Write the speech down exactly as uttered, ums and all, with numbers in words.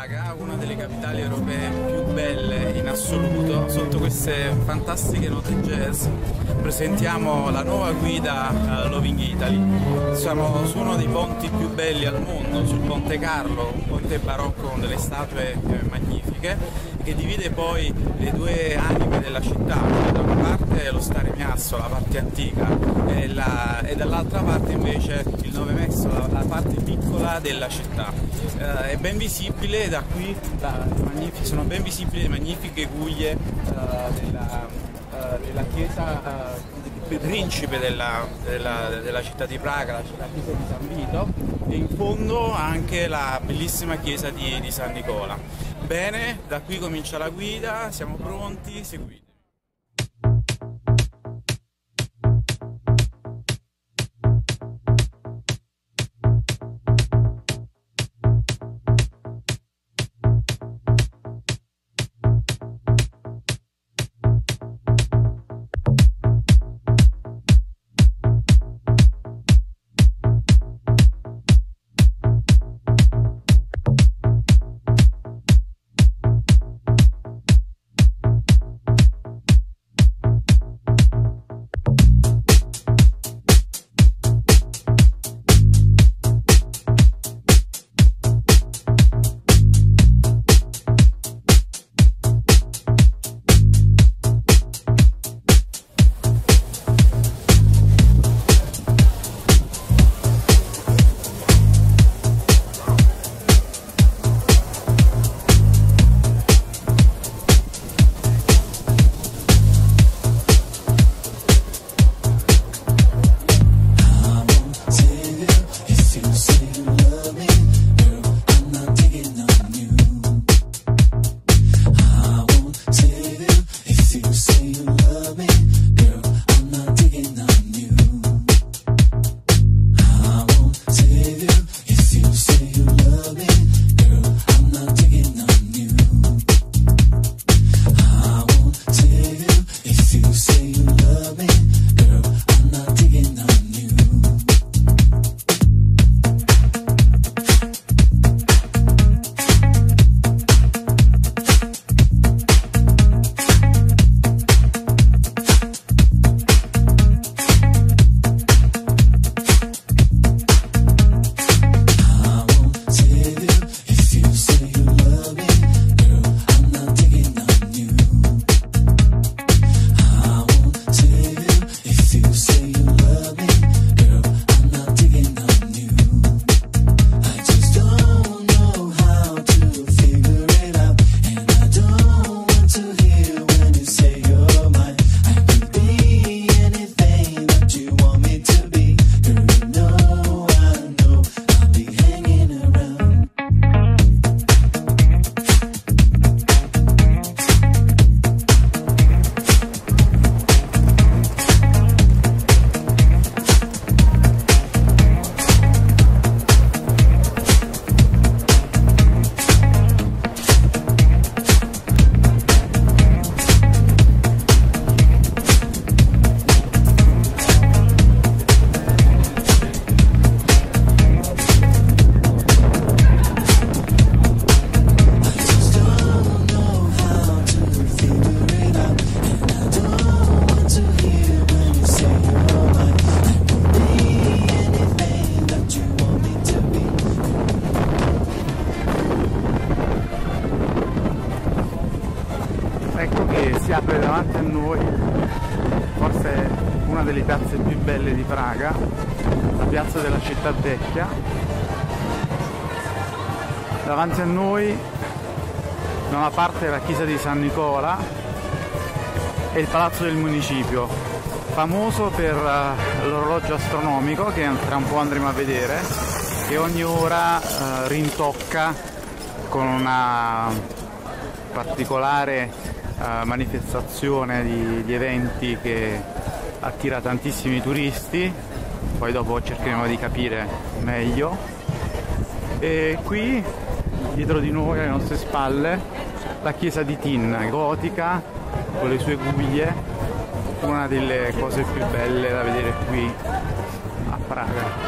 Praga, una delle capitali europee più belle in assoluto. Sotto queste fantastiche note jazz presentiamo la nuova guida uh, Loving Italy. Siamo su uno dei ponti più belli al mondo, sul Ponte Carlo, un ponte barocco con delle statue eh, magnifiche, che divide poi le due anime della città. Da una parte lo Stare Miasso, la parte antica, e, la, e dall'altra parte invece il Nove Messo, la, la parte piccola della città. Eh, è ben visibile da qui, da, sono ben visibili le magnifiche guglie uh, della, uh, della chiesa uh, del principe della, della, della città di Praga, la, la chiesa di San Vito, e in fondo anche la bellissima chiesa di, di San Nicola. Bene, da qui comincia la guida, siamo pronti, seguite. Ecco che si apre davanti a noi forse una delle piazze più belle di Praga, la piazza della città vecchia. Davanti a noi da una parte la chiesa di San Nicola e il palazzo del municipio, famoso per l'orologio astronomico che tra un po' andremo a vedere, che ogni ora eh, rintocca con una particolare Uh, manifestazione di, di eventi che attira tantissimi turisti. Poi dopo cercheremo di capire meglio. E qui dietro di noi, alle nostre spalle, la chiesa di Tin, gotica, con le sue guglie, una delle cose più belle da vedere qui a Praga.